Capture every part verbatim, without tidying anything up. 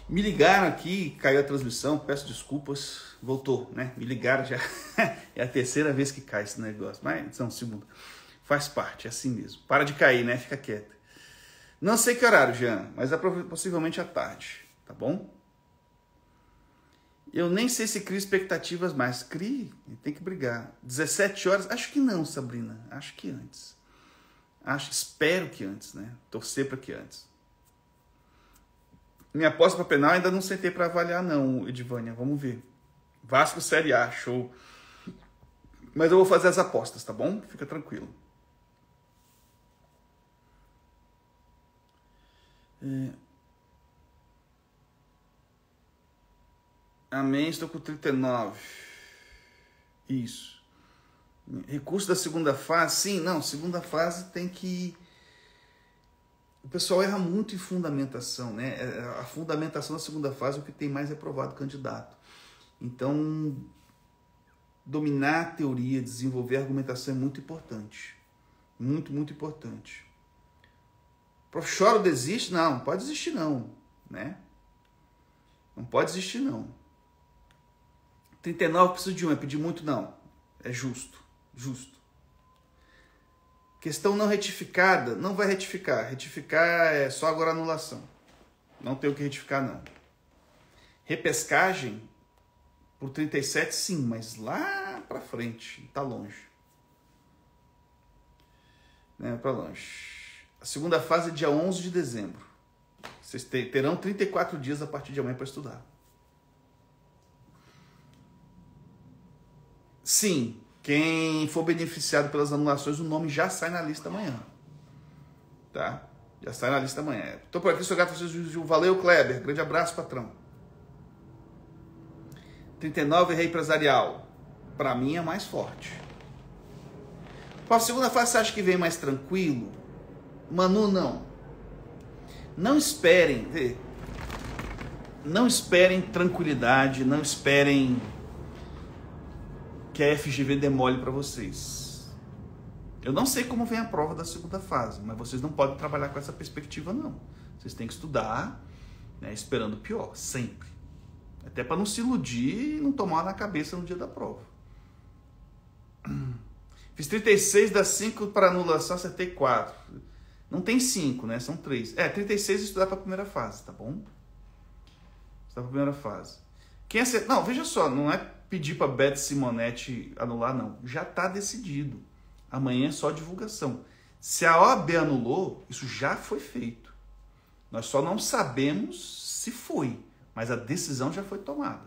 Me ligaram aqui, caiu a transmissão, peço desculpas, voltou, né? Me ligaram já, é a terceira vez que cai esse negócio, mas não, segunda. Faz parte, é assim mesmo. Para de cair, né? Fica quieto. Não sei que horário, Jean, mas é possivelmente à tarde, tá bom? Eu nem sei se crio expectativas mais. Crie, tem que brigar. dezessete horas, acho que não, Sabrina, acho que antes. Acho, espero que antes, né? Torcer para que antes. Minha aposta para penal ainda não sentei para avaliar não, Edivânia. Vamos ver. Vasco Série A, show. Mas eu vou fazer as apostas, tá bom? Fica tranquilo. É... Amém, estou com trinta e nove. Isso. Recurso da segunda fase? Sim, não. Segunda fase tem que... O pessoal erra muito em fundamentação, né? A fundamentação da segunda fase é o que tem mais reprovado candidato. Então, dominar a teoria, desenvolver a argumentação é muito importante. Muito, muito importante. Prof, chora ou desiste? Não, não pode desistir não, né? Não pode desistir não. trinta e nove, preciso de um, é pedir muito? Não. É justo, justo. Questão não retificada, não vai retificar. Retificar é só agora anulação. Não tem o que retificar, não. Repescagem, por trinta e sete, sim, mas lá pra frente, tá longe. Né, pra longe. A segunda fase é dia onze de dezembro. Vocês terão trinta e quatro dias a partir de amanhã para estudar. Sim. Quem for beneficiado pelas anulações, o nome já sai na lista amanhã. Tá? Já sai na lista amanhã. Estou por aqui, sou gato Francisco. Valeu, Kleber. Grande abraço, patrão. trinta e nove, rei empresarial. Para mim é mais forte. Para a segunda fase, você acha que vem mais tranquilo? Manu, não. Não esperem, vê. Não esperem tranquilidade, não esperem... que a F G V demole para vocês. Eu não sei como vem a prova da segunda fase, mas vocês não podem trabalhar com essa perspectiva, não. Vocês têm que estudar, né, esperando o pior, sempre. Até para não se iludir e não tomar na cabeça no dia da prova. Fiz trinta e seis das cinco para anulação, acertei quatro. Não tem cinco, né? São três. É, trinta e seis estudar para a primeira fase, tá bom? Estudar para a primeira fase. Quem acerta... Não, veja só, não é pedir para Beth Simonetti anular, não. Já está decidido. Amanhã é só divulgação. Se a O A B anulou, isso já foi feito. Nós só não sabemos se foi, mas a decisão já foi tomada.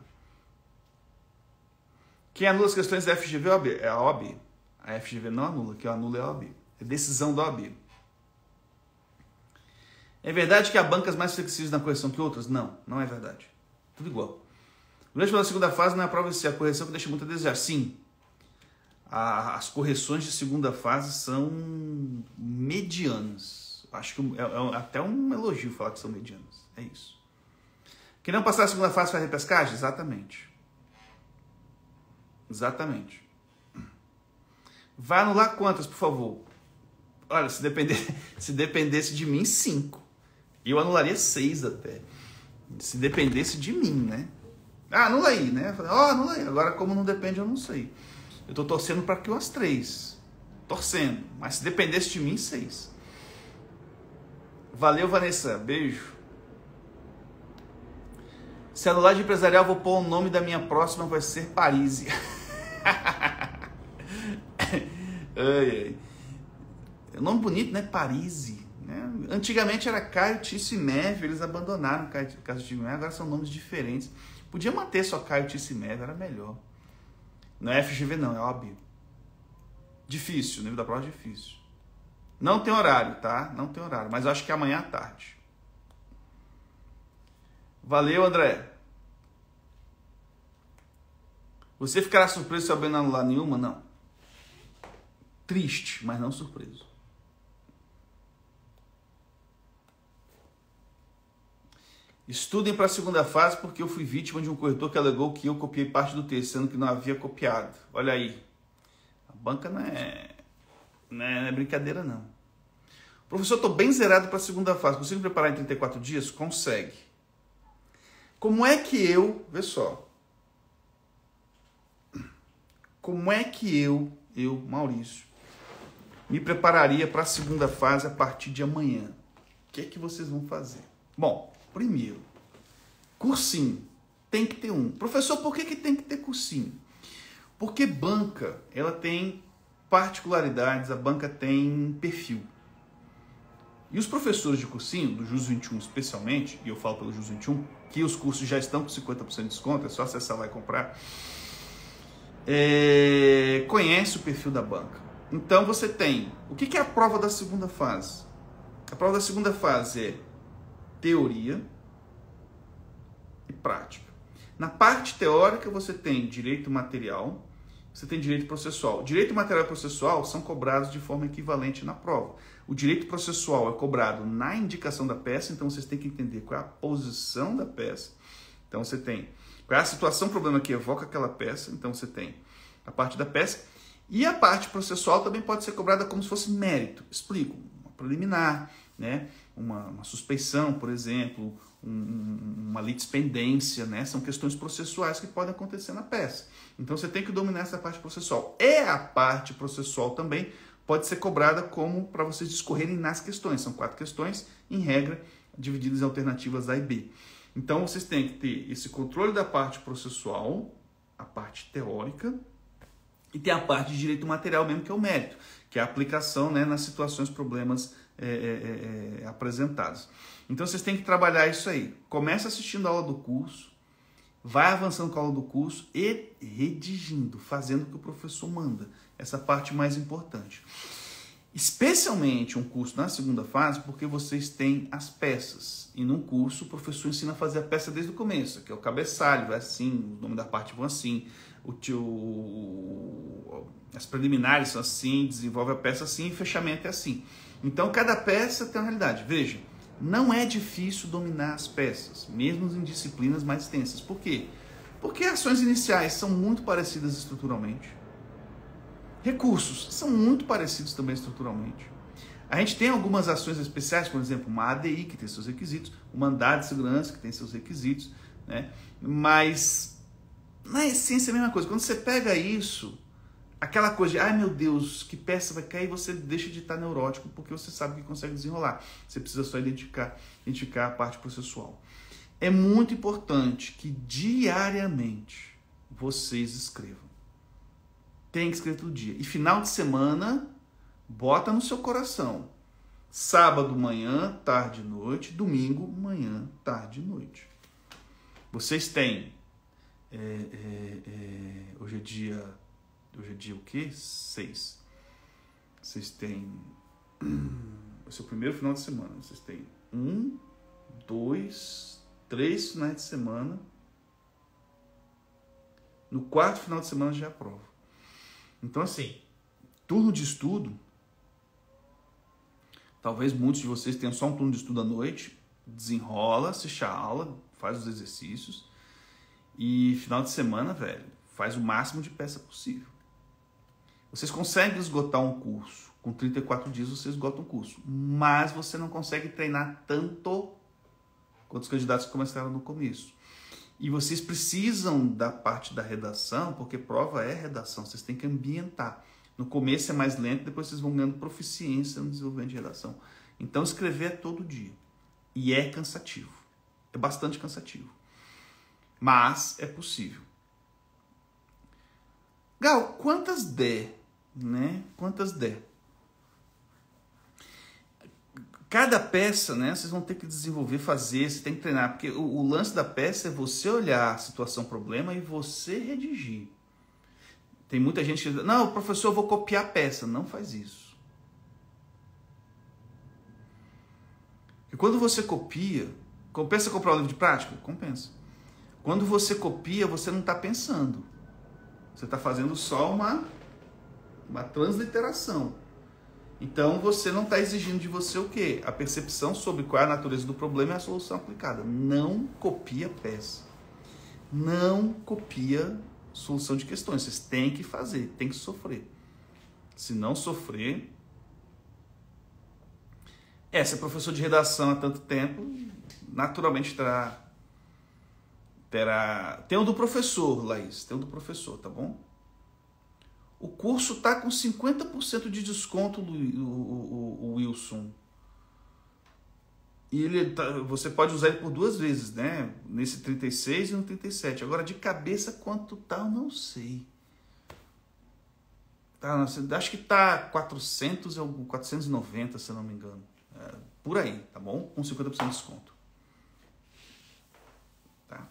Quem anula as questões da F G V é a O A B. É a O A B. A F G V não anula, quem anula é a O A B. É decisão da O A B. É verdade que há bancas mais flexíveis na correção que outras? Não, não é verdade. Tudo igual. Durante a segunda fase, não é a prova se a correção que deixa muito a desejar. Sim, a, as correções de segunda fase são medianas. Acho que é, é até um elogio falar que são medianas. É isso. Quem não passar a segunda fase faz repescagem? Exatamente. Exatamente. Vai anular quantas, por favor? Olha, se, depender, se dependesse de mim, cinco. Eu anularia seis até. Se dependesse de mim, né? Ah, anula aí, né? Ó, oh, anula aí. Agora, como não depende, eu não sei. Eu tô torcendo para que umas três. Torcendo. Mas se dependesse de mim, seis. Valeu, Vanessa. Beijo. Se anular de empresarial, vou pôr o nome da minha próxima, vai ser Paris. Ai, ai. É um nome bonito, né? Paris. Né? Antigamente era Caio, Tício e Meve. Eles abandonaram o Caio, Caio, Tício e Meve. Agora são nomes diferentes. Podia manter só Caio, Tício e Meve, era melhor. Não é F G V não, é O A B. Difícil, o nível da prova é difícil. Não tem horário, tá? Não tem horário, mas eu acho que é amanhã à tarde. Valeu, André. Você ficará surpreso se alguém não anular nenhuma? Não. Triste, mas não surpreso. Estudem para a segunda fase porque eu fui vítima de um corretor que alegou que eu copiei parte do texto, sendo que não havia copiado. Olha aí. A banca não é, não é, não é brincadeira, não. Professor, estou bem zerado para a segunda fase. Consigo preparar em trinta e quatro dias? Consegue. Como é que eu, vê só, como é que eu, eu, Maurício, me prepararia para a segunda fase a partir de amanhã? O que é que vocês vão fazer? Bom, primeiro, cursinho. Tem que ter um. Professor, por que, que tem que ter cursinho? Porque banca, ela tem particularidades, a banca tem perfil. E os professores de cursinho, do Jus vinte e um especialmente, e eu falo pelo Jus vinte e um, que os cursos já estão com cinquenta por cento de desconto, é só acessar lá e comprar, é, conhece o perfil da banca. Então você tem, o que é a prova da segunda fase? A prova da segunda fase é teoria e prática. Na parte teórica você tem direito material, você tem direito processual. Direito material e processual são cobrados de forma equivalente na prova. O direito processual é cobrado na indicação da peça, então vocês têm que entender qual é a posição da peça. Então você tem qual é a situação, problema que evoca aquela peça, então você tem a parte da peça. E a parte processual também pode ser cobrada como se fosse mérito. Explico, uma preliminar, né? uma, uma suspeição, por exemplo, um, uma litispendência, né? São questões processuais que podem acontecer na peça. Então você tem que dominar essa parte processual. E a parte processual também pode ser cobrada como para vocês discorrerem nas questões. São quatro questões, em regra, divididas em alternativas A e B. Então vocês têm que ter esse controle da parte processual, a parte teórica, e tem a parte de direito material mesmo, que é o mérito, que é a aplicação, né, nas situações, problemas é, é, é, apresentados. Então vocês têm que trabalhar isso aí. Começa assistindo a aula do curso, vai avançando com a aula do curso e redigindo, fazendo o que o professor manda. Essa parte mais importante. Especialmente um curso na segunda fase, porque vocês têm as peças. E num curso o professor ensina a fazer a peça desde o começo, que é o cabeçalho, vai assim, o nome da parte vão assim, o tio, as preliminares são assim, desenvolve a peça assim e fechamento é assim. Então cada peça tem uma realidade. Veja, não é difícil dominar as peças, mesmo em disciplinas mais extensas. Por quê? Porque ações iniciais são muito parecidas estruturalmente. Recursos são muito parecidos também estruturalmente. A gente tem algumas ações especiais, por exemplo, uma A D I, que tem seus requisitos, um mandado de segurança, que tem seus requisitos, né? Mas, na essência, é a mesma coisa. Quando você pega isso, aquela coisa de, ai meu Deus, que peça vai cair, você deixa de estar neurótico, porque você sabe que consegue desenrolar. Você precisa só identificar, identificar a parte processual. É muito importante que diariamente vocês escrevam. Tem que escrever todo dia. E final de semana, bota no seu coração. Sábado, manhã, tarde e noite. Domingo, manhã, tarde e noite. Vocês têm... É, é, é, hoje é dia... Hoje é dia o quê? Seis. Vocês têm... O seu primeiro final de semana. Vocês têm um, dois, três finais de semana. No quarto final de semana já é a prova. Então, assim, turno de estudo, talvez muitos de vocês tenham só um turno de estudo à noite, desenrola, assiste a aula, faz os exercícios, e final de semana, velho, faz o máximo de peça possível. Vocês conseguem esgotar um curso, com trinta e quatro dias você esgota um curso, mas você não consegue treinar tanto quanto os candidatos que começaram no começo. E vocês precisam da parte da redação, porque prova é redação, vocês têm que ambientar. No começo é mais lento, depois vocês vão ganhando proficiência no desenvolvimento de redação. Então escrever é todo dia. E é cansativo. É bastante cansativo. Mas é possível. Gal, quantas der, né? Quantas der? Cada peça, né, vocês vão ter que desenvolver, fazer, você tem que treinar, porque o, o lance da peça é você olhar a situação, problema e você redigir. Tem muita gente que diz, não, professor, eu vou copiar a peça. Não faz isso. E quando você copia, compensa comprar um livro de prática? Compensa. Quando você copia, você não está pensando. Você está fazendo só uma, uma transliteração. Então, você não está exigindo de você o quê? A percepção sobre qual é a natureza do problema e a solução aplicada. Não copia peça. Não copia solução de questões. Vocês têm que fazer, têm que sofrer. Se não sofrer... É, se é professor de redação há tanto tempo, naturalmente terá terá... Tem o do professor, Laís, tem o do professor, tá bom? O curso tá com cinquenta por cento de desconto, o, o, o Wilson. E ele tá, você pode usar ele por duas vezes, né? Nesse trinta e seis e no trinta e sete. Agora, de cabeça, quanto tá, eu não sei. Tá, acho que tá quatrocentos ou quatrocentos e noventa, se eu não me engano. É, por aí, tá bom? Com cinquenta por cento de desconto. Tá?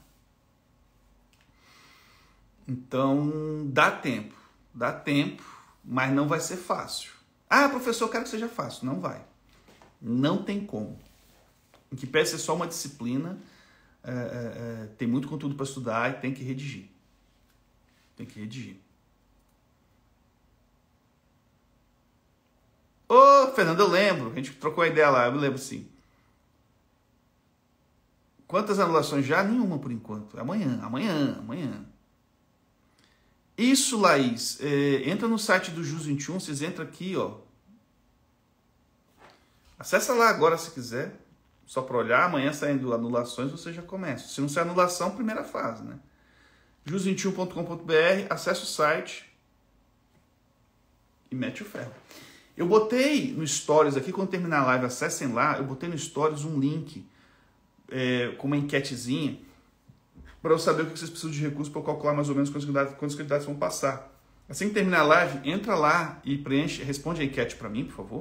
Então, dá tempo. Dá tempo, mas não vai ser fácil. Ah, professor, eu quero que seja fácil. Não vai. Não tem como. Em que pese ser só uma disciplina, é, é, é, tem muito conteúdo para estudar e tem que redigir. Tem que redigir. Ô, Fernando, eu lembro. A gente trocou a ideia lá, eu me lembro sim. Quantas anulações já? Nenhuma por enquanto. Amanhã, amanhã, amanhã. Isso, Laís. É, entra no site do Jus vinte e um, vocês entram aqui, ó. Acessa lá agora se quiser. Só para olhar, amanhã saindo anulações, você já começa. Se não sair anulação, primeira fase, né? jus vinte e um ponto com ponto br, acessa o site e mete o ferro. Eu botei no Stories aqui, quando terminar a live, acessem lá, eu botei no Stories um link é, com uma enquetezinha para eu saber o que vocês precisam de recursos para eu calcular mais ou menos quantos candidatos, quantos candidatos vão passar. Assim que terminar a live, entra lá e preenche, responde a enquete para mim, por favor.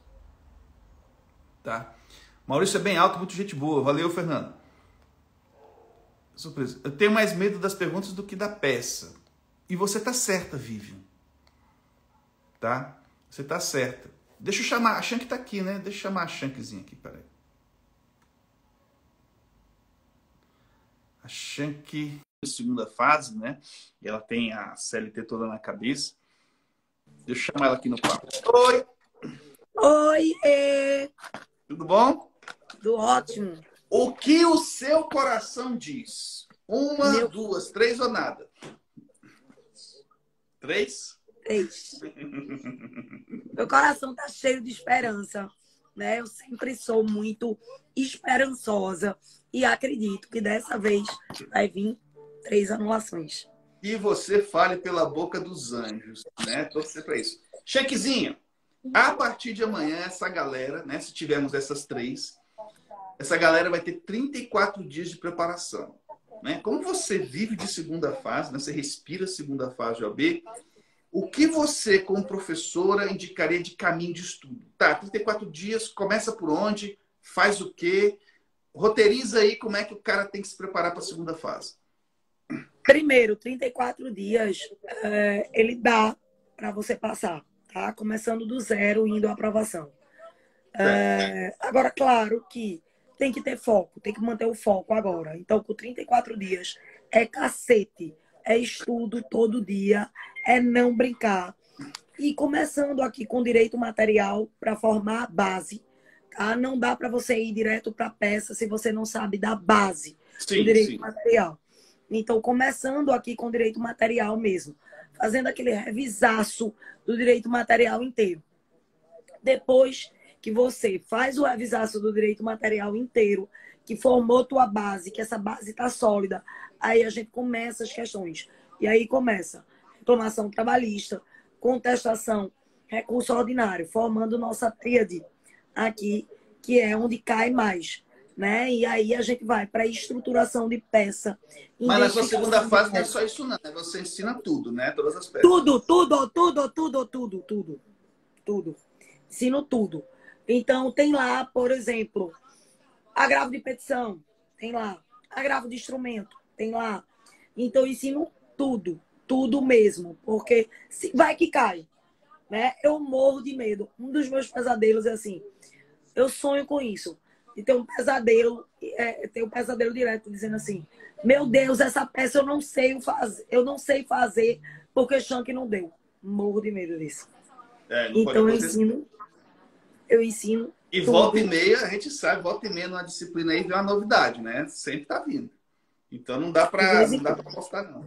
Tá? Maurício é bem alto, muito gente boa. Valeu, Fernando. Surpresa. Eu tenho mais medo das perguntas do que da peça. E você tá certa, Vivian. Tá? Você tá certa. Deixa eu chamar. A Shank tá aqui, né? Deixa eu chamar a Shankzinha aqui, peraí. A Shank, segunda fase, né? E ela tem a C L T toda na cabeça. Deixa eu chamar ela aqui no papo. Oi! Oi! É... Tudo bom? Tudo ótimo. O que o seu coração diz? Uma, Meu... duas, três ou nada? Três? Três. Meu coração tá cheio de esperança, né? Eu sempre sou muito esperançosa e acredito que dessa vez vai vir três anulações. E você fale pela boca dos anjos, né? Torcer para isso. Chequezinho, a partir de amanhã, essa galera, né? Se tivermos essas três, essa galera vai ter trinta e quatro dias de preparação. Né? Como você vive de segunda fase, né? Você respira segunda fase de O A B, o que você, como professora, indicaria de caminho de estudo? Tá, trinta e quatro dias, começa por onde? Faz o quê? Roteiriza aí como é que o cara tem que se preparar para a segunda fase. Primeiro, trinta e quatro dias, é, ele dá para você passar, tá? Começando do zero, indo à aprovação. É, agora, claro que tem que ter foco, tem que manter o foco agora. Então, com trinta e quatro dias, é cacete, é estudo todo dia, é não brincar. E começando aqui com direito material para formar a base, tá? Não dá para você ir direto para a peça se você não sabe da base Sim, do direito sim. material. Então, começando aqui com direito material mesmo, fazendo aquele revisaço do direito material inteiro. Depois que você faz o revisaço do direito material inteiro, que formou tua base, que essa base está sólida, aí a gente começa as questões. E aí começa reclamação trabalhista, contestação, recurso ordinário, formando nossa tríade aqui, que é onde cai mais. Né? E aí a gente vai para estruturação de peça. Mas na sua segunda fase não é só isso não, né? Você ensina tudo, né? Todas as peças. Tudo, tudo, tudo, tudo, tudo, tudo. Tudo. Ensino tudo. Então tem lá, por exemplo, agravo de petição, tem lá. Agravo de instrumento, tem lá. Então eu ensino tudo, tudo mesmo. Porque se vai que cai. Né? Eu morro de medo. Um dos meus pesadelos é assim, eu sonho com isso. E tem um pesadelo, é, tem um pesadelo direto dizendo assim, meu Deus, essa peça eu não sei fazer, eu não sei fazer porque Shank não deu. Morro de medo disso. É, então eu ensino, eu ensino. E tudo. volta e meia, a gente sabe, volta e meia numa disciplina aí vem uma novidade, né? Sempre tá vindo. Então não dá para não dá para apostar, não.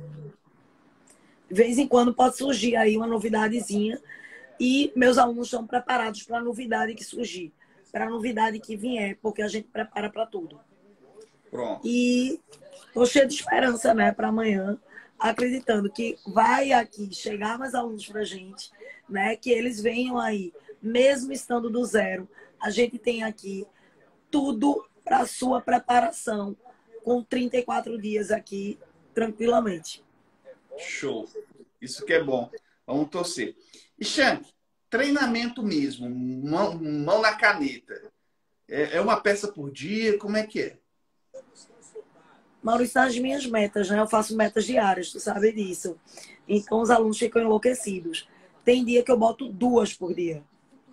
De vez em quando pode surgir aí uma novidadezinha e meus alunos estão preparados para a novidade que surgir. Para a novidade que vier, porque a gente prepara para tudo. Pronto. E tô cheia de esperança, né, para amanhã, acreditando que vai aqui chegar mais alunos para a gente, né, que eles venham aí, mesmo estando do zero, a gente tem aqui tudo para a sua preparação, com trinta e quatro dias aqui, tranquilamente. Show. Isso que é bom. Vamos torcer. E, Shank, treinamento mesmo, mão, mão na caneta. É, é uma peça por dia? Como é que é? Maurício, nas minhas metas, né? Eu faço metas diárias, tu sabe disso. Então, os alunos ficam enlouquecidos. Tem dia que eu boto duas por dia.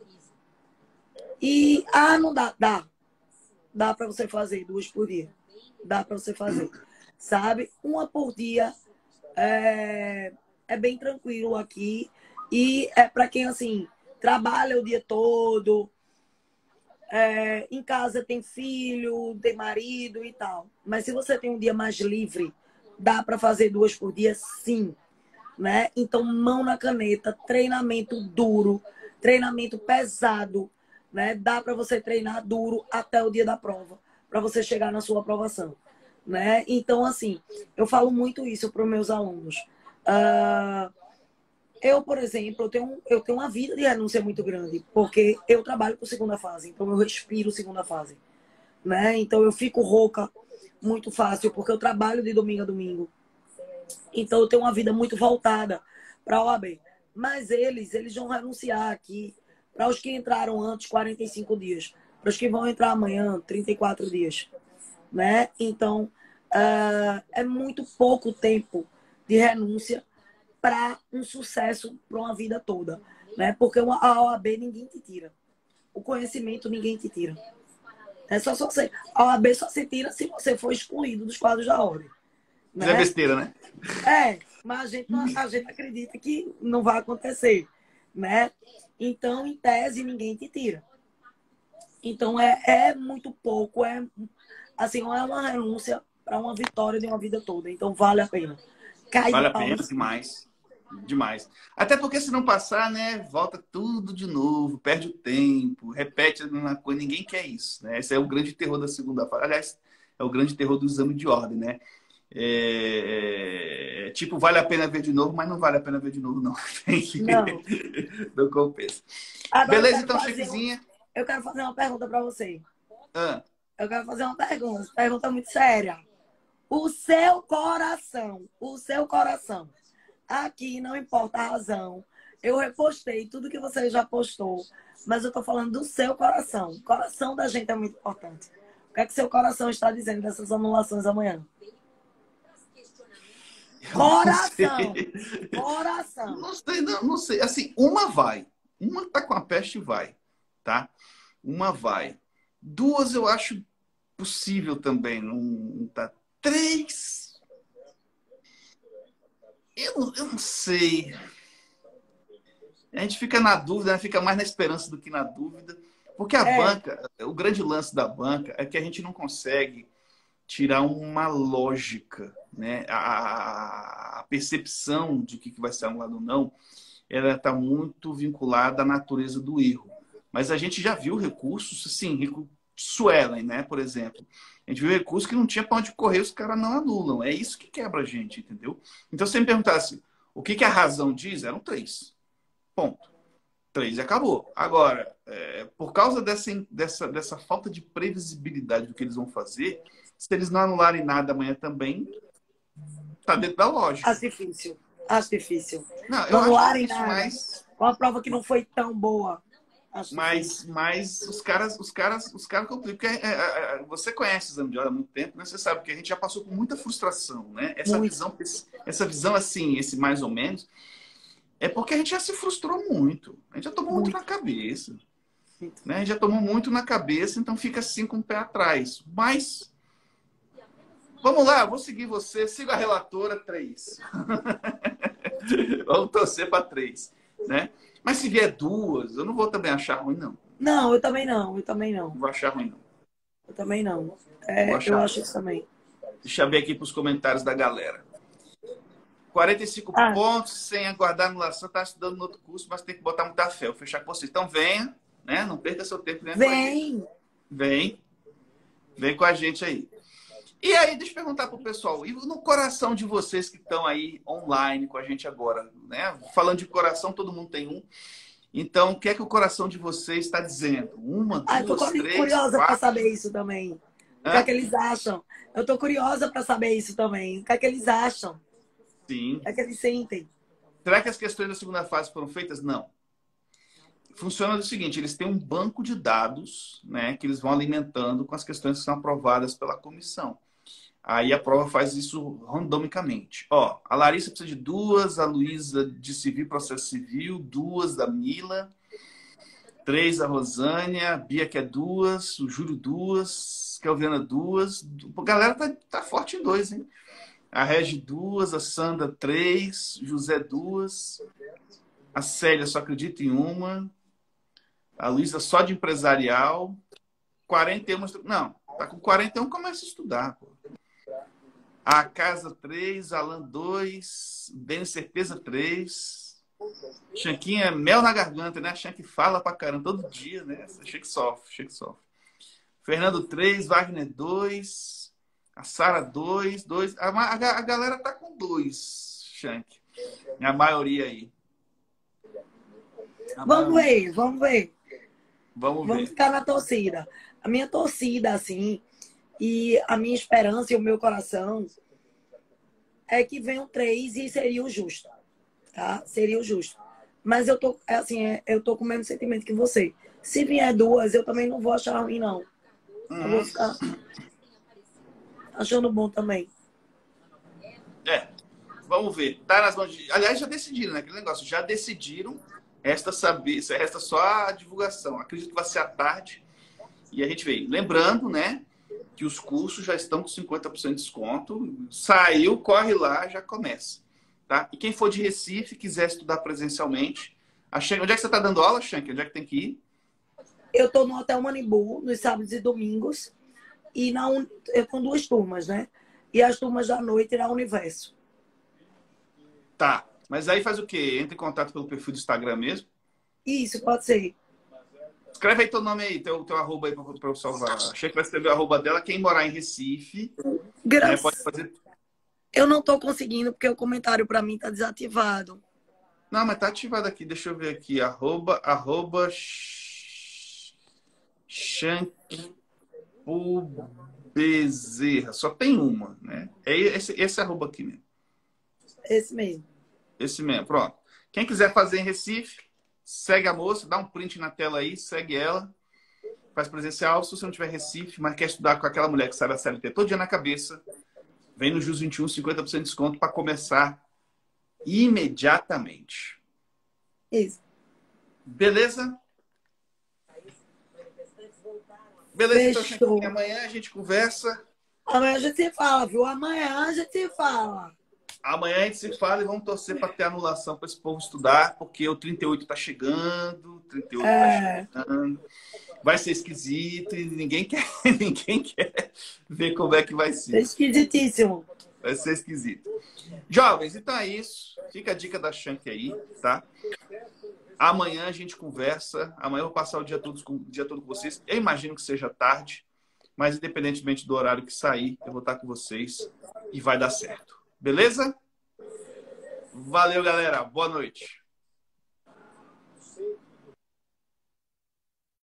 E, ah, não dá. Dá. Dá para você fazer duas por dia. Dá para você fazer. Sabe? Uma por dia é, é bem tranquilo aqui. E é para quem, assim, trabalha o dia todo, é, em casa tem filho, tem marido e tal. Mas se você tem um dia mais livre, dá para fazer duas por dia, sim. Né? Então, mão na caneta, treinamento duro, treinamento pesado. Né? Dá para você treinar duro até o dia da prova, para você chegar na sua aprovação. Né? Então, assim, eu falo muito isso para os meus alunos. Uh, eu, por exemplo, eu tenho, eu tenho uma vida de renúncia muito grande, porque eu trabalho com segunda fase, então eu respiro segunda fase. Né? Então, eu fico rouca muito fácil, porque eu trabalho de domingo a domingo. Então, eu tenho uma vida muito voltada para a O A B. Mas eles, eles vão renunciar aqui. Para os que entraram antes, quarenta e cinco dias. Para os que vão entrar amanhã, trinta e quatro dias. Né? Então, uh, é muito pouco tempo de renúncia para um sucesso para uma vida toda. Né? Porque a O A B ninguém te tira. O conhecimento ninguém te tira. É só, só você. A O A B só se tira se você for excluído dos quadros da ordem. Né? Isso é besteira, né? É, mas a gente, a gente acredita que não vai acontecer. Né? Então, em tese, ninguém te tira. Então, é, é muito pouco. É, assim, é uma renúncia para uma vitória de uma vida toda. Então, vale a pena. Cai vale a pena demais. Demais. Até porque se não passar, né, volta tudo de novo, perde o tempo, repete a mesma coisa. Ninguém quer isso, né? Esse é o grande terror da segunda fase. Aliás, é o grande terror do exame de ordem, né? É, é, tipo, vale a pena ver de novo, mas não vale a pena ver de novo, não. Tem que... Não. Não compensa. Agora, beleza, então, Chiquezinha. Um... Eu quero fazer uma pergunta para você. Ah. Eu quero fazer uma pergunta, uma pergunta muito séria. O seu coração, o seu coração, aqui não importa a razão. Eu repostei tudo que você já postou, mas eu tô falando do seu coração. O coração da gente é muito importante. O que é que seu coração está dizendo dessas anulações amanhã? Coração! Coração! Não sei, não, não sei. Assim, uma vai. Uma tá com a peste vai, tá? Uma vai. Duas eu acho possível também. Não tá. Três... Eu, eu não sei. A gente fica na dúvida, né? Fica mais na esperança do que na dúvida. Porque a é. banca, o grande lance da banca é que a gente não consegue tirar uma lógica, né? A, a percepção de que vai ser anulado ou não, ela está muito vinculada à natureza do erro. Mas a gente já viu recursos, assim, Suelen, né? Por exemplo. A gente viu recursos que não tinha para onde correr, os caras não anulam. É isso que quebra a gente, entendeu? Então, se você me perguntasse o que, que a razão diz, eram três. Ponto. Três e acabou. Agora, é, por causa dessa, dessa, dessa falta de previsibilidade do que eles vão fazer, se eles não anularem nada amanhã também, tá dentro da lógica. Acho difícil. Acho difícil. Não, eu não anularem acho nada. Mas... Uma prova que não foi tão boa. Acho mas, mas os caras, os caras, os caras complicam. Porque é, é, é, você conhece o exame de ordem há muito tempo, né? Você sabe que a gente já passou por muita frustração, né? Essa muito. visão, essa visão assim, esse mais ou menos, é porque a gente já se frustrou muito. A gente já tomou muito, muito na cabeça. Né? A gente já tomou muito na cabeça, então fica assim com o pé atrás. Mas vamos lá, vou seguir você, siga a relatora três. Vamos torcer para três, né? Mas se vier duas, eu não vou também achar ruim, não. Não, eu também não, eu também não. Não vou achar ruim, não. Eu também não. É, eu acho isso também. Deixa eu ver aqui para os comentários da galera. quarenta e cinco ah. pontos, sem aguardar anulação, está estudando no outro curso, mas tem que botar muita fé. Vou fechar com você. Então venha, né? Não perca seu tempo. Vem. Vem. Vem. Vem com a gente aí. E aí, deixa eu perguntar pro pessoal, e no coração de vocês que estão aí online com a gente agora, né? Falando de coração, todo mundo tem um. Então, o que é que o coração de vocês está dizendo? Uma, Ah, eu tô duas, três, curiosa para quatro? saber isso também. O que é Hã? que eles acham? Eu tô curiosa para saber isso também. O que é que eles acham? Sim. O que é que eles sentem? Será que as questões da segunda fase foram feitas? Não. Funciona do seguinte, eles têm um banco de dados, né, que eles vão alimentando com as questões que são aprovadas pela comissão. Aí a prova faz isso randomicamente. Ó, a Larissa precisa de duas, a Luísa de civil e processo civil, duas da Mila, três a Rosânia, a Bia quer duas, o Júlio duas, Kelviana duas. A galera tá, tá forte em dois, hein? A Regi duas, a Sandra três, José duas, a Célia só acredita em uma, a Luísa só de empresarial, quarenta e um... Não, tá com quarenta e um, começa a estudar, pô. A Casa três, Alan dois, Denis Certeza três, Chanquinha mel na garganta, né? A Chanque fala pra caramba todo dia, né? Chanque sofre, Chanque sofre. Fernando três, Wagner dois, a Sara dois, dois. A, a, a galera tá com dois, Chanque. A maioria aí. A Vamos maioria. ver, vamos ver. Vamos Vamos ver. ficar na torcida. A minha torcida, assim, e a minha esperança e o meu coração é que venham três e seria o justo, tá? Seria o justo. Mas eu tô, é assim, é, eu tô com o mesmo sentimento que você. Se vier duas, eu também não vou achar ruim, não. Eu vou Uhum. ficar achando bom também. É, vamos ver. Tá nas mãos de... Aliás, já decidiram, né? Aquele negócio, já decidiram. Resta saber, resta só a divulgação. Acredito que vai ser à tarde. E a gente vê. Lembrando, né? Que os cursos já estão com cinquenta por cento de desconto. Saiu, corre lá, já começa. Tá? E quem for de Recife, quiser estudar presencialmente. A Shank... Onde é que você está dando aula, Shank? Onde é que tem que ir? Eu tô no Hotel Manibu, nos sábados e domingos. E na un... eu com duas turmas, né? E as turmas da noite na Universo. Tá. Mas aí faz o quê? Entra em contato pelo perfil do Instagram mesmo? Isso, pode ser. Escreve aí teu nome aí, teu, teu arroba aí para eu salvar. Achei que vai escrever o arroba dela. Quem morar em Recife, né, pode fazer. Eu não tô conseguindo porque o comentário para mim tá desativado. Não, mas tá ativado aqui. Deixa eu ver aqui. Arroba, arroba Shankpo Bezerra. Só tem uma, né? É esse, esse arroba aqui mesmo. Esse mesmo. Esse mesmo, pronto. Quem quiser fazer em Recife, segue a moça, dá um print na tela aí, segue ela. Faz presencial. Se você não tiver Recife, mas quer estudar com aquela mulher que sabe a C L T todo dia na cabeça, vem no Jus vinte e um, cinquenta por cento de desconto para começar imediatamente. Isso. Beleza? Beleza, Fechou. então, amanhã a gente conversa. Amanhã a gente se fala, viu? Amanhã a gente se fala. Amanhã a gente se fala e vamos torcer para ter anulação para esse povo estudar, porque o trinta e oito está chegando, trinta e oito É. está chegando. Vai ser esquisito e ninguém quer, ninguém quer ver como é que vai ser. É esquisitíssimo. Vai ser esquisito. Jovens, então é isso. Fica a dica da Shank aí, tá? Amanhã a gente conversa. Amanhã eu vou passar o dia todo, com, o dia todo com vocês. Eu imagino que seja tarde, mas independentemente do horário que sair, eu vou estar com vocês e vai dar certo. Beleza? Valeu, galera. Boa noite.